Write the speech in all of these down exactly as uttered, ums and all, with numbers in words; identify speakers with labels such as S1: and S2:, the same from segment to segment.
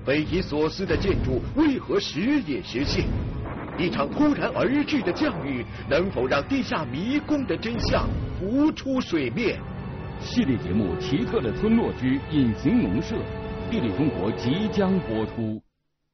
S1: 匪夷所思的建筑为何时隐时现？一场突然而至的降雨，能否让地下迷宫的真相浮出水面？
S2: 系列节目《奇特的村落之隐形农舍》，地理中国即将播出。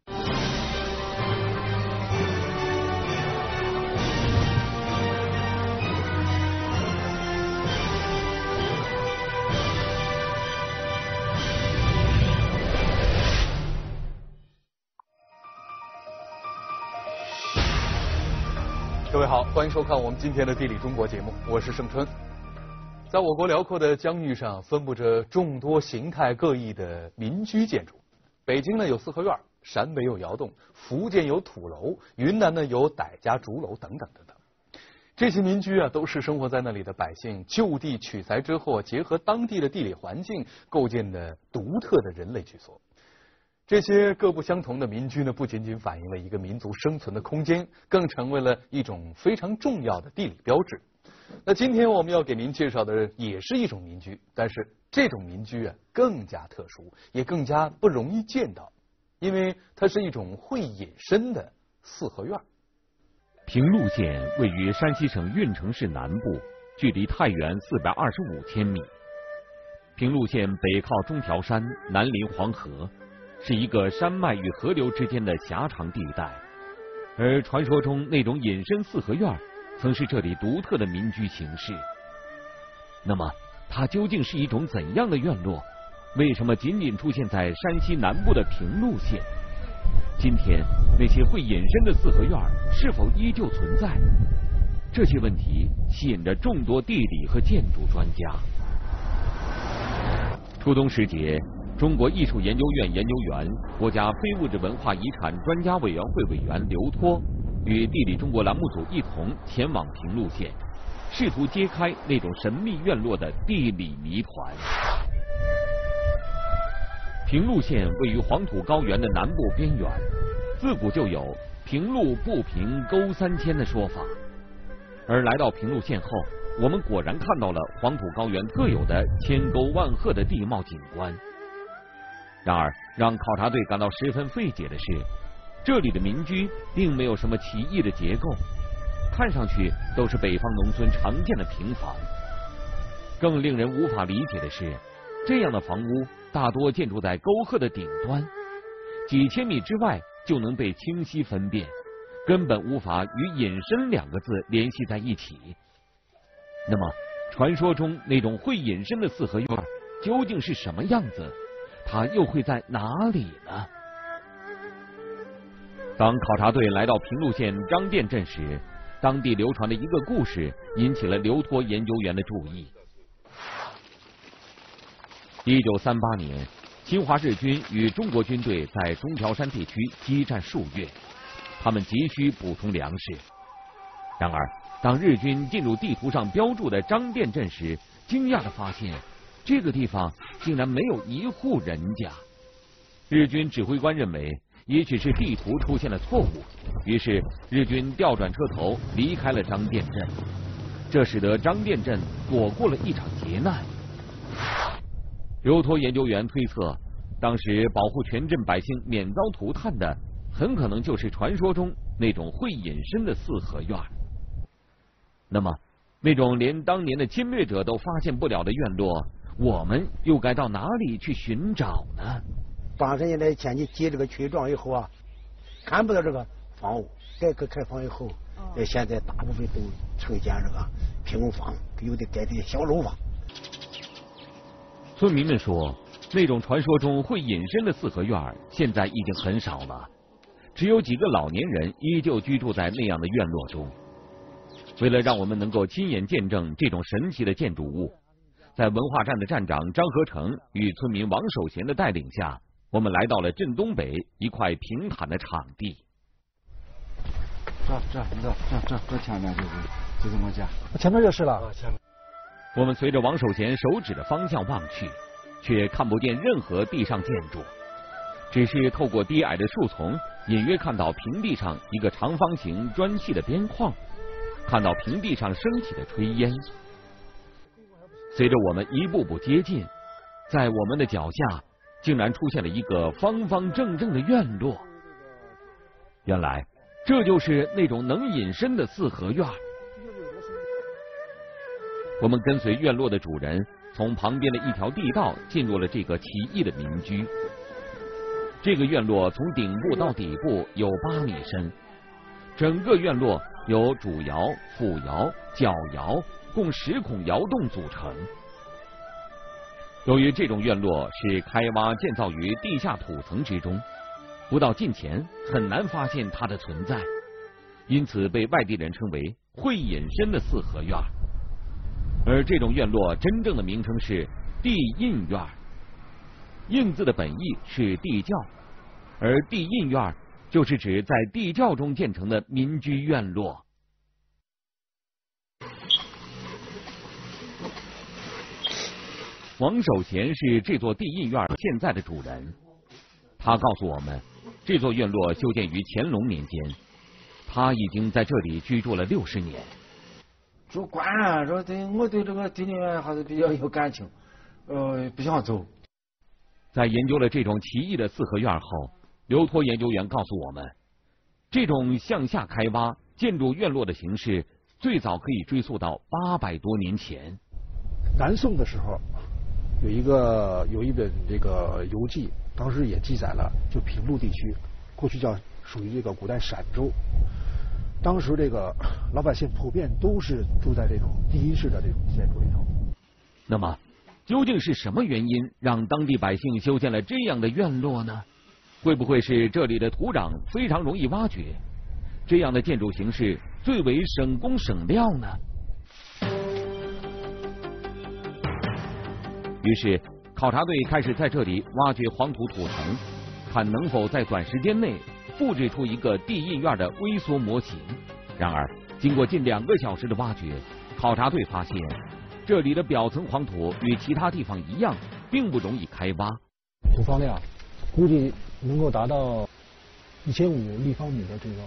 S3: 各位好，欢迎收看我们今天的《地理中国》节目，我是盛春。在我国辽阔的疆域上，分布着众多形态各异的民居建筑。北京呢有四合院，陕北有窑洞，福建有土楼，云南呢有傣家竹楼等等等等。这些民居啊，都是生活在那里的百姓就地取材之后，结合当地的地理环境构建的独特的人类居所。这些各不相同的民居呢，不仅仅反映了一个民族生存的空间，更成为了一种非常重要的地理标志。那今天我们要给您介绍的也是一种民居，但是这种民居啊更加特殊，也更加不容易见到，因为它是一种会隐身的四合院。
S2: 平陆县位于山西省运城市南部，距离太原四百二十五千米。平陆县北靠中条山，南临黄河，是一个山脉与河流之间的狭长地带，而传说中那种隐身四合院曾是这里独特的民居形式。那么它究竟是一种怎样的院落？为什么仅仅出现在山西南部的平陆县？今天那些会隐身的四合院是否依旧存在？这些问题吸引着众多地理和建筑专家。初冬时节，中国艺术研究院研究员、国家非物质文化遗产专家委员会委员刘托与地理中国栏目组一同前往平陆县，试图揭开那种神秘院落的地理谜团。平陆县位于黄土高原的南部边缘，自古就有平陆不平沟三千的说法。而来到平陆县后，我们果然看到了黄土高原特有的千沟万壑的地貌景观。然而，让考察队感到十分费解的是，这里的民居并没有什么奇异的结构，看上去都是北方农村常见的平房。更令人无法理解的是，这样的房屋大多建筑在沟壑的顶端，几千米之外就能被清晰分辨，根本无法与隐身两个字联系在一起。那么，传说中那种会隐身的四合院究竟是什么样子？它又会在哪里呢？当考察队来到平陆县张店镇时，当地流传的一个故事引起了刘托研究员的注意。一九三八年，侵华日军与中国军队在中条山地区激战数月，他们急需补充粮食。然而，当日军进入地图上标注的张店镇时，惊讶地发现，这个地方竟然没有一户人家。日军指挥官认为，也许是地图出现了错误，于是日军调转车头离开了张店镇，这使得张店镇躲过了一场劫难。刘托研究员推测，当时保护全镇百姓免遭涂炭的，很可能就是传说中那种会隐身的四合院。那么，那种连当年的侵略者都发现不了的院落，我们又该到哪里去寻找呢？
S4: 八十年代前期接这个群状以后啊，看不到这个房屋。改革开放以后，呃，现在大部分都呈现这个平房，有的改成小楼房。
S2: 村民们说，那种传说中会隐身的四合院现在已经很少了，只有几个老年人依旧居住在那样的院落中。为了让我们能够亲眼见证这种神奇的建筑物，在文化站的站长张和成与村民王守贤的带领下，我们来到了镇东北一块平坦的场地。
S5: 这这你这这这这前面就是就是我家，
S4: 前面就是了。前面。
S2: 我们随着王守贤手指的方向望去，却看不见任何地上建筑，只是透过低矮的树丛，隐约看到平地上一个长方形砖砌的边框，看到平地上升起的炊烟。随着我们一步步接近，在我们的脚下竟然出现了一个方方正正的院落。原来这就是那种能隐身的四合院。我们跟随院落的主人从旁边的一条地道进入了这个奇异的民居。这个院落从顶部到底部有八米深，整个院落由主窑、副窑、角窑共十孔窑洞组成。由于这种院落是开挖建造于地下土层之中，不到近前很难发现它的存在，因此被外地人称为会隐身的四合院。而这种院落真正的名称是地印院，印字的本意是地窖，而地印院就是指在地窖中建成的民居院落。王守贤是这座地印院现在的主人，他告诉我们，这座院落修建于乾隆年间，他已经在这里居住了六十年。
S5: 主观啊，说对我对这个地印院还是比较有感情，呃，不想走。
S2: 在研究了这种奇异的四合院后，刘托研究员告诉我们，这种向下开挖建筑院落的形式，最早可以追溯到八百多年前。
S6: 南宋的时候，有一个有一本这个游记，当时也记载了，就平陆地区，过去叫属于这个古代陕州。当时这个老百姓普遍都是住在这种第一式的这种建筑里头。
S2: 那么，究竟是什么原因让当地百姓修建了这样的院落呢？会不会是这里的土壤非常容易挖掘，这样的建筑形式最为省工省料呢？于是，考察队开始在这里挖掘黄土土层，看能否在短时间内复制出一个地印院的微缩模型。然而，经过近两个小时的挖掘，考察队发现，这里的表层黄土与其他地方一样，并不容易开挖。
S6: 土方量估计能够达到一千五立方米的这个。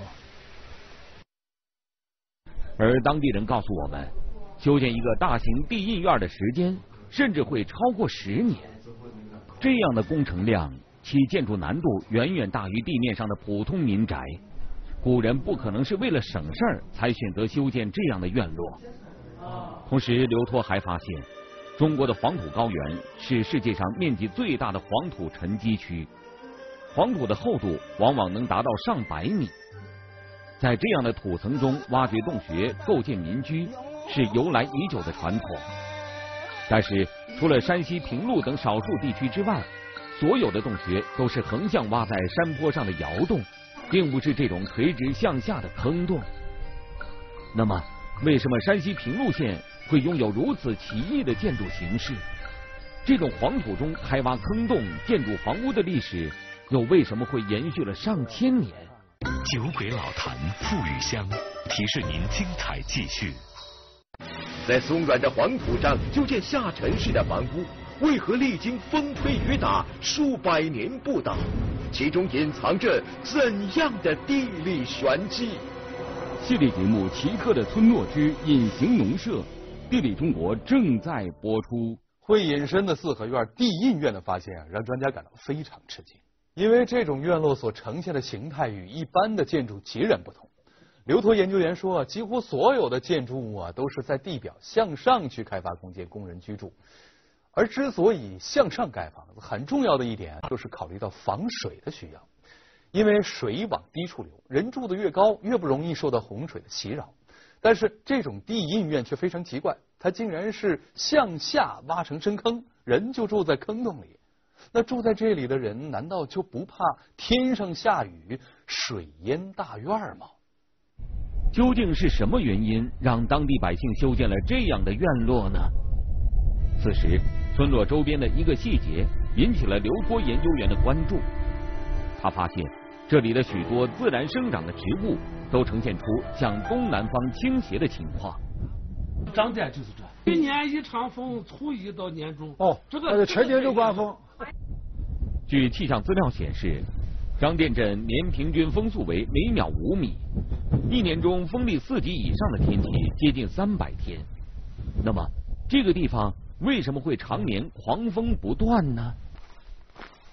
S2: 而当地人告诉我们，修建一个大型地印院的时间甚至会超过十年。这样的工程量，其建筑难度远远大于地面上的普通民宅。古人不可能是为了省事儿才选择修建这样的院落。同时，刘托还发现，中国的黄土高原是世界上面积最大的黄土沉积区，黄土的厚度往往能达到上百米。在这样的土层中挖掘洞穴、构建民居，是由来已久的传统。但是，除了山西平陆等少数地区之外，所有的洞穴都是横向挖在山坡上的窑洞，并不是这种垂直向下的坑洞。那么，为什么山西平陆县会拥有如此奇异的建筑形式？这种黄土中开挖坑洞建筑房屋的历史，又为什么会延续了上千年？
S7: 酒鬼老坛馥郁香提示您精彩继续。
S1: 在松软的黄土上修建下沉式的房屋，为何历经风吹雨打数百年不倒？其中隐藏着怎样的地理玄机？
S8: 系列节目《奇特的村落之隐形农舍》，地理中国正在播出。
S3: 会隐身的四合院地印院的发现啊，让专家感到非常吃惊，因为这种院落所呈现的形态与一般的建筑截然不同。刘托研究员说，几乎所有的建筑物啊都是在地表向上去开发空间供人居住，而之所以向上盖房子，很重要的一点就是考虑到防水的需要，因为水往低处流，人住的越高，越不容易受到洪水的袭扰。但是这种地印院却非常奇怪，它竟然是向下挖成深坑，人就住在坑洞里。那住在这里的人，难道就不怕天上下雨，水淹大院吗？
S2: 究竟是什么原因让当地百姓修建了这样的院落呢？此时，村落周边的一个细节引起了刘托研究员的关注。他发现这里的许多自然生长的植物都呈现出向东南方倾斜的情况。
S9: 长点就是这，一年一场风，初一到年中。
S6: 哦，
S9: 这个
S6: 春天就刮风。
S2: 据气象资料显示，张店镇年平均风速为每秒五米，一年中风力四级以上的天气接近三百天。那么，这个地方为什么会常年狂风不断呢？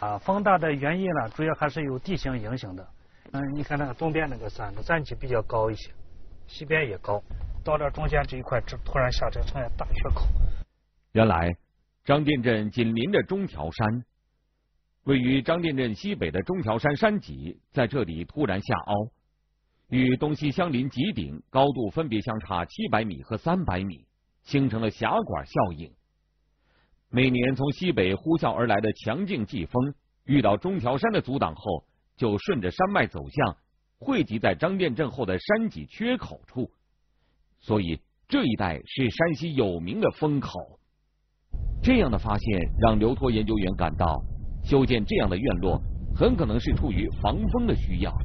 S10: 啊，风大的原因呢，主要还是有地形影响的。嗯，你看那个东边那个山，山体比较高一些，西边也高，到了中间这一块，这突然下沉成了大缺口。
S2: 原来张店镇紧邻着中条山，位于张店镇西北的中条山山脊在这里突然下凹，与东西相邻脊顶高度分别相差七百米和三百米，形成了峡管效应。每年从西北呼啸而来的强劲季风，遇到中条山的阻挡后，就顺着山脉走向，汇集在张店镇后的山脊缺口处，所以这一带是山西有名的风口。这样的发现让刘托研究员感到，修建这样的院落很可能是出于防风的需要。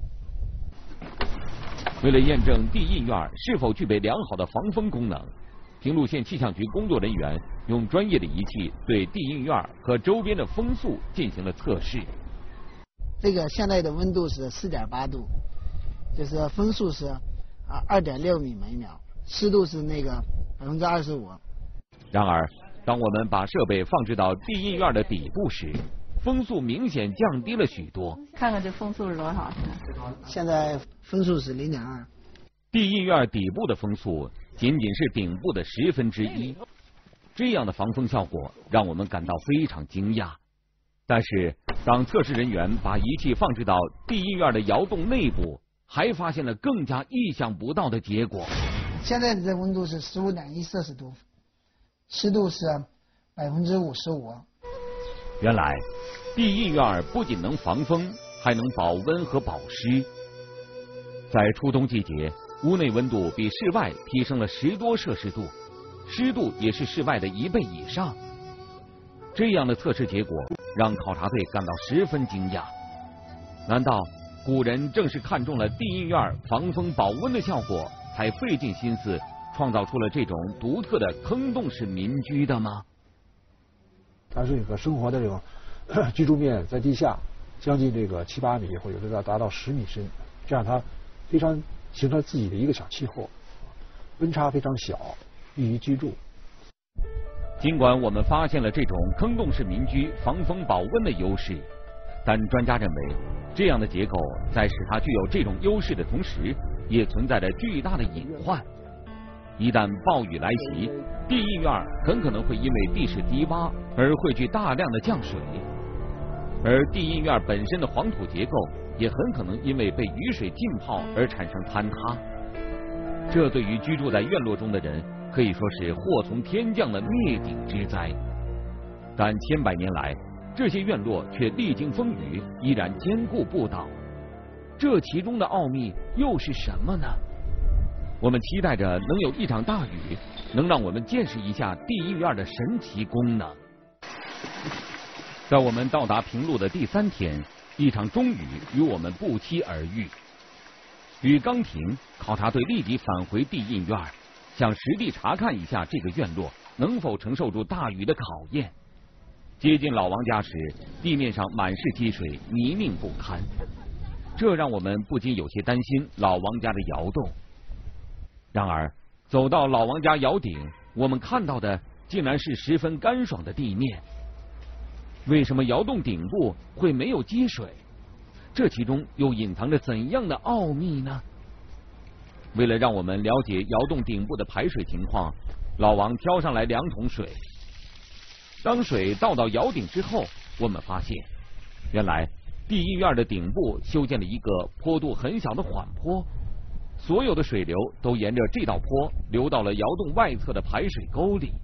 S2: 为了验证地印院是否具备良好的防风功能，平陆县气象局工作人员用专业的仪器对地印院和周边的风速进行了测试。
S11: 这个现在的温度是四点八度，就是风速是啊二点六米每秒，湿度是那个百分之二十五。
S2: 然而，当我们把设备放置到地印院的底部时，风速明显降低了许多。
S12: 看看这风速是多少？
S11: 现在风速是零点二。
S2: 地印院底部的风速仅仅是顶部的十分之一，这样的防风效果让我们感到非常惊讶。但是，当测试人员把仪器放置到地印院的窑洞内部，还发现了更加意想不到的结果。
S11: 现在的温度是十五点一摄氏度，湿度是百分之五十五。
S2: 原来，地印院不仅能防风，还能保温和保湿。在初冬季节，屋内温度比室外提升了十多摄氏度，湿度也是室外的一倍以上。这样的测试结果让考察队感到十分惊讶。难道古人正是看中了地印院防风保温的效果，才费尽心思创造出了这种独特的坑洞式民居的吗？
S6: 它是一个生活的这种居住面在地下将近这个七八米，或者是达到十米深，这样它非常形成自己的一个小气候，温差非常小，易于居住。
S2: 尽管我们发现了这种坑洞式民居防风保温的优势，但专家认为，这样的结构在使它具有这种优势的同时，也存在着巨大的隐患。一旦暴雨来袭，地印院很可能会因为地势低洼而汇聚大量的降水，而地印院本身的黄土结构也很可能因为被雨水浸泡而产生坍塌。这对于居住在院落中的人可以说是祸从天降的灭顶之灾。但千百年来，这些院落却历经风雨，依然坚固不倒。这其中的奥秘又是什么呢？我们期待着能有一场大雨，能让我们见识一下地印院的神奇功能。在我们到达平陆的第三天，一场中雨与我们不期而遇。雨刚停，考察队立即返回地印院，想实地查看一下这个院落能否承受住大雨的考验。接近老王家时，地面上满是积水，泥泞不堪，这让我们不禁有些担心老王家的窑洞。然而，走到老王家窑顶，我们看到的竟然是十分干爽的地面。为什么窑洞顶部会没有积水？这其中又隐藏着怎样的奥秘呢？为了让我们了解窑洞顶部的排水情况，老王挑上来两桶水。当水倒到窑顶之后，我们发现，原来地印院的顶部修建了一个坡度很小的缓坡，所有的水流都沿着这道坡流到了窑洞外侧的排水沟里。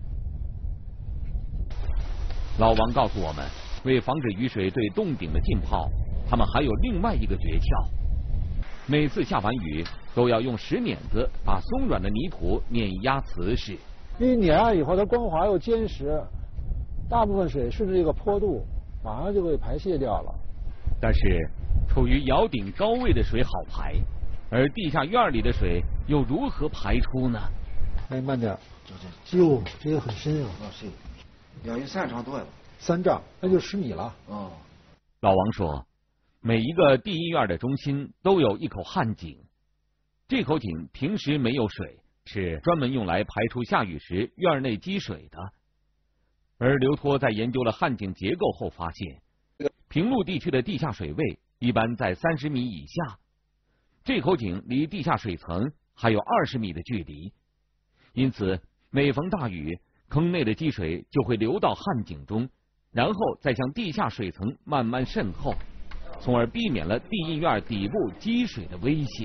S2: 老王告诉我们，为防止雨水对洞顶的浸泡，他们还有另外一个诀窍。每次下完雨，都要用石碾子把松软的泥土碾压瓷实。
S6: 因为碾压以后，它光滑又坚实，大部分水顺着这个坡度，马上就被排泄掉了。
S2: 但是，处于窑顶高位的水好排，而地下院里的水又如何排出呢？
S6: 哎，慢点，
S5: 就这，
S6: 哟，这个很深啊，
S5: 那是，要有三丈多了，
S6: 三丈，那就十米了。
S5: 哦，
S2: 老王说，每一个地印院的中心都有一口旱井，这口井平时没有水，是专门用来排出下雨时院内积水的。而刘托在研究了旱井结构后发现， 平陆地区的地下水位一般在三十米以下，这口井离地下水层还有二十米的距离，因此每逢大雨，坑内的积水就会流到旱井中，然后再向地下水层慢慢渗透，从而避免了地印院底部积水的危险。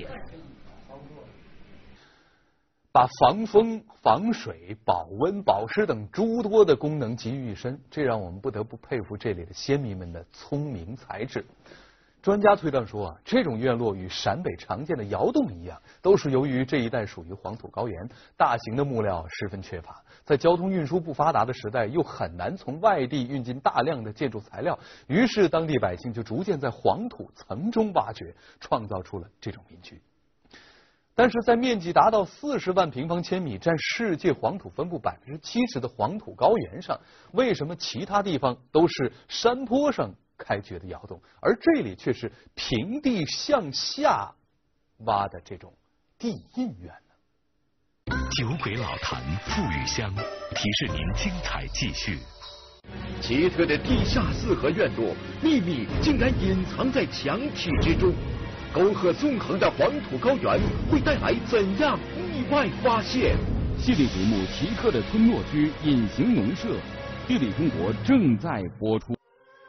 S3: 把防风、防水、保温、保湿等诸多的功能集于一身，这让我们不得不佩服这里的先民们的聪明才智。专家推断说啊，这种院落与陕北常见的窑洞一样，都是由于这一带属于黄土高原，大型的木料十分缺乏，在交通运输不发达的时代，又很难从外地运进大量的建筑材料，于是当地百姓就逐渐在黄土层中挖掘，创造出了这种民居。但是在面积达到四十万平方千米、占世界黄土分布百分之七十的黄土高原上，为什么其他地方都是山坡上开掘的窑洞，而这里却是平地向下挖的这种地印院呢？
S7: 酒鬼老坛富裕乡提示您精彩继续。
S1: 奇特的地下四合院落，秘密竟然隐藏在墙体之中。沟壑纵横的黄土高原会带来怎样意外发现？
S8: 系列节目《奇特的村落之隐形农舍》，地理中国正在播出。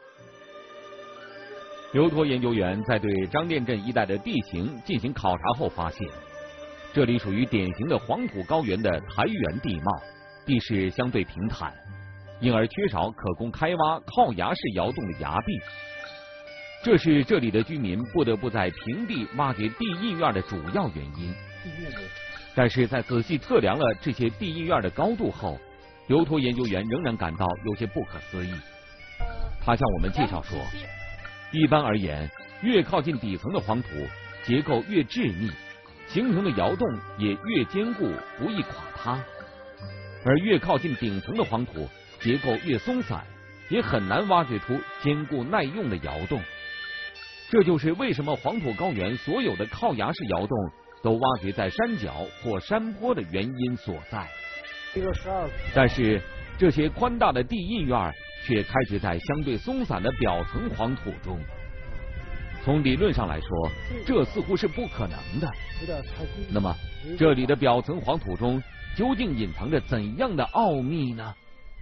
S2: 刘托研究员在对张店镇一带的地形进行考察后发现，这里属于典型的黄土高原的台原地貌，地势相对平坦，因而缺少可供开挖靠崖式窑洞的崖壁。这是这里的居民不得不在平地挖掘地印院的主要原因。但是在仔细测量了这些地印院的高度后，刘托研究员仍然感到有些不可思议。他向我们介绍说，一般而言，越靠近底层的黄土，结构越致密，形成的窑洞也越坚固，不易垮塌；而越靠近顶层的黄土，结构越松散，也很难挖掘出坚固耐用的窑洞。这就是为什么黄土高原所有的靠崖式窑洞都挖掘在山脚或山坡的原因所在。但是这些宽大的地印院却开掘在相对松散的表层黄土中。从理论上来说，这似乎是不可能的。那么，这里的表层黄土中究竟隐藏着怎样的奥秘呢？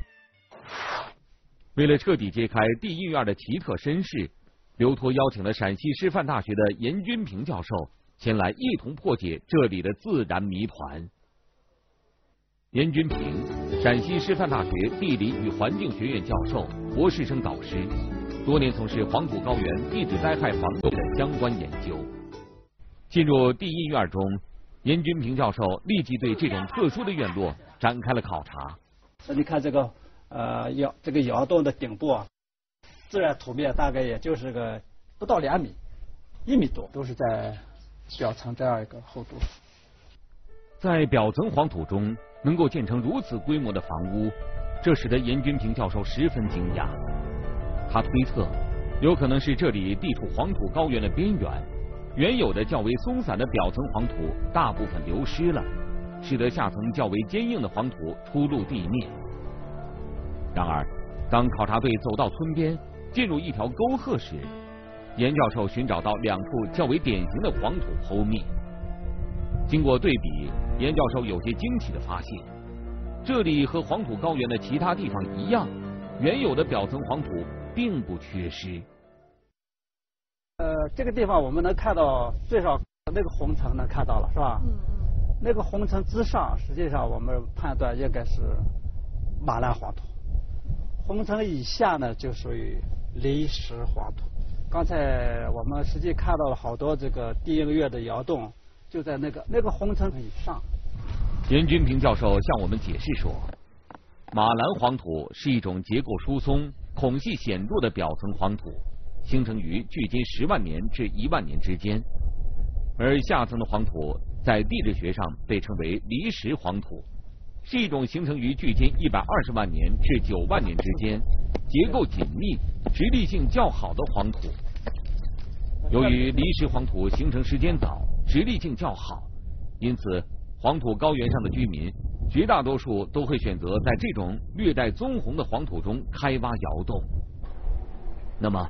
S2: 为了彻底揭开地印院的奇特身世，刘托邀请了陕西师范大学的严君平教授前来一同破解这里的自然谜团。严君平，陕西师范大学地理与环境学院教授、博士生导师，多年从事黄土高原地质灾害防控的相关研究。进入地印院中，严君平教授立即对这种特殊的院落展开了考察。
S12: 你看这个呃窑这个窑洞的顶部啊，自然土面大概也就是个不到两米，一米多，
S6: 都是在表层这样一个厚度。
S2: 在表层黄土中能够建成如此规模的房屋，这使得严君平教授十分惊讶。他推测，有可能是这里地处黄土高原的边缘，原有的较为松散的表层黄土大部分流失了，使得下层较为坚硬的黄土出露地面。然而，当考察队走到村边，进入一条沟壑时，严教授寻找到两处较为典型的黄土剖面。经过对比，严教授有些惊奇地发现，这里和黄土高原的其他地方一样，原有的表层黄土并不缺失。
S12: 呃，这个地方我们能看到，最少那个红层能看到了，是吧？嗯嗯。那个红层之上，实际上我们判断应该是马兰黄土。红层以下呢，就属于砾石黄土。刚才我们实际看到了好多这个地印院的窑洞，就在那个那个红层以上。
S2: 严君平教授向我们解释说，马兰黄土是一种结构疏松、孔隙显著的表层黄土，形成于距今十万年至一万年之间，而下层的黄土在地质学上被称为砾石黄土，是一种形成于距今一百二十万年至九万年之间，结构紧密、直立性较好的黄土。由于砾石黄土形成时间早，直立性较好，因此黄土高原上的居民绝大多数都会选择在这种略带棕红的黄土中开挖窑洞。那么，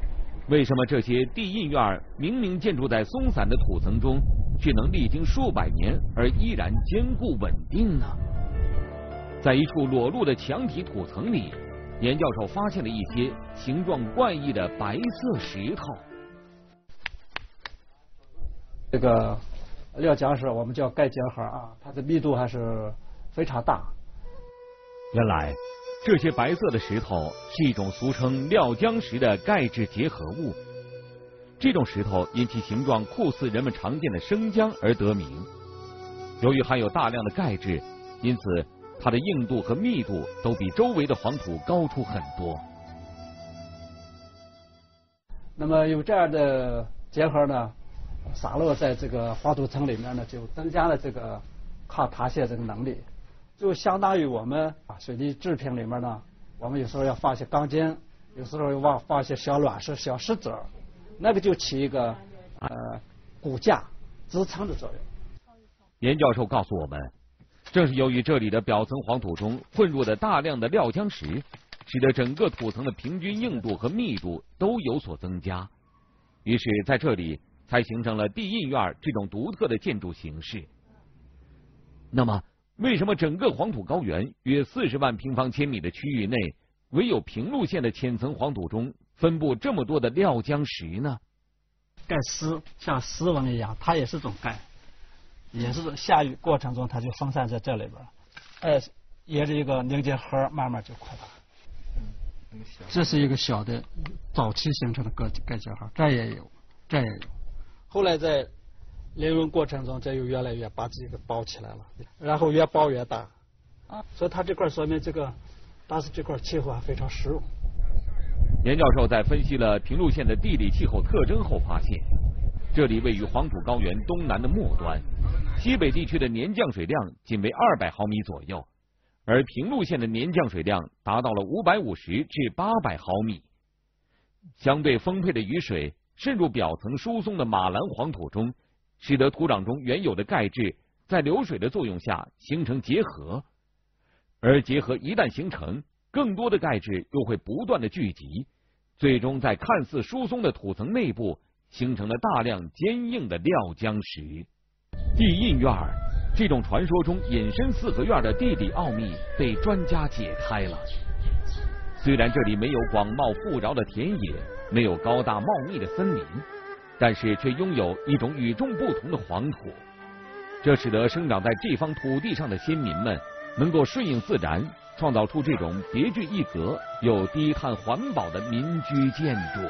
S2: 为什么这些地印院明明建筑在松散的土层中，却能历经数百年而依然坚固稳定呢？在一处裸露的墙体土层里，严教授发现了一些形状怪异的白色石头。
S12: 这个料浆石我们叫钙结核啊，它的密度还是非常大。
S2: 原来这些白色的石头是一种俗称料浆石的钙质结合物。这种石头因其形状酷似人们常见的生姜而得名。由于含有大量的钙质，因此它的硬度和密度都比周围的黄土高出很多。
S12: 那么有这样的结核呢，洒落在这个黄土层里面呢，就增加了这个抗塌陷这个能力，就相当于我们啊水泥制品里面呢，我们有时候要放些钢筋，有时候要放些小卵石、小石子儿，那个就起一个呃骨架支撑的作用。
S2: 严教授告诉我们，正是由于这里的表层黄土中混入的大量的料浆石，使得整个土层的平均硬度和密度都有所增加，于是在这里才形成了地印院这种独特的建筑形式。那么，为什么整个黄土高原约四十万平方千米的区域内，唯有平陆县的浅层黄土中分布这么多的料浆石呢？
S12: 钙丝像丝纹一样，它也是种钙，也是下雨过程中它就分散在这里边，哎，沿着一个凝结核慢慢就扩大。这是一个小的早期形成的钙钙结核，这也有，这也有。后来在凌润过程中，这又越来越把这个包起来了，然后越包越大。啊，所以它这块说明这个当时这块气候还非常湿润。
S2: 严教授在分析了平陆县的地理气候特征后发现，这里位于黄土高原东南的末端，西北地区的年降水量仅为二百毫米左右，而平陆县的年降水量达到了五百五十至八百毫米。相对丰沛的雨水渗入表层疏松的马蓝黄土中，使得土壤中原有的钙质在流水的作用下形成结合，而结合一旦形成，更多的钙质又会不断的聚集，最终在看似疏松的土层内部形成了大量坚硬的料浆石。地印院这种传说中隐身四合院的地理奥秘被专家解开了。虽然这里没有广袤富饶的田野，没有高大茂密的森林，但是却拥有一种与众不同的黄土，这使得生长在这方土地上的先民们能够顺应自然，创造出这种别具一格又低碳环保的民居建筑。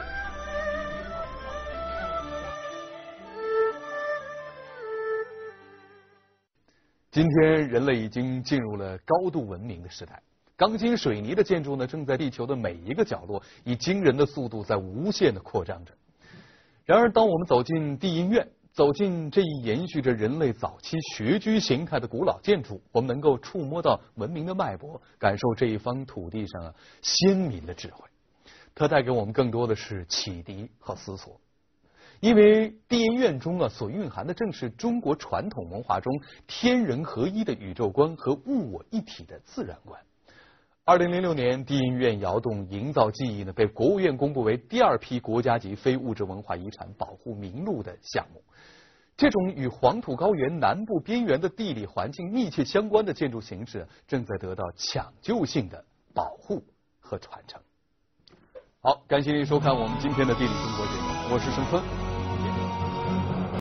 S3: 今天人类已经进入了高度文明的时代，钢筋水泥的建筑呢，正在地球的每一个角落以惊人的速度在无限的扩张着。然而，当我们走进地印院，走进这一延续着人类早期穴居形态的古老建筑，我们能够触摸到文明的脉搏，感受这一方土地上啊先民的智慧。它带给我们更多的是启迪和思索。因为地印院中啊所蕴含的正是中国传统文化中天人合一的宇宙观和物我一体的自然观。二零零六年，地印院窑洞营造技艺呢被国务院公布为第二批国家级非物质文化遗产保护名录的项目。这种与黄土高原南部边缘的地理环境密切相关的建筑形式，正在得到抢救性的保护和传承。好，感谢您收看我们今天的地理中国节目，我是盛坤。